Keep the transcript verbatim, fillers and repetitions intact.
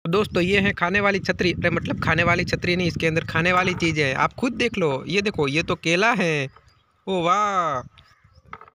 दोस्तों ये है खाने वाली छतरी, अरे मतलब खाने वाली छतरी नहीं, इसके अंदर खाने वाली चीज़ है। आप खुद देख लो, ये देखो, ये तो केला है। ओ वाह,